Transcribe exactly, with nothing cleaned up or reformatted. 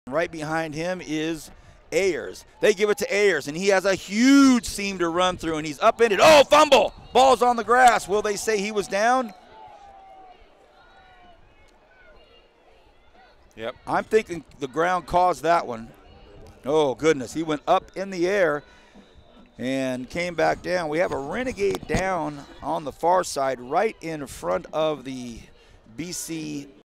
Right behind him is Ayers. They give it to Ayers, and he has a huge seam to run through, and he's upended. Oh, fumble! Ball's on the grass. Will they say he was down? Yep. I'm thinking the ground caused that one. Oh, goodness. He went up in the air and came back down. We have a Renegade down on the far side right in front of the B C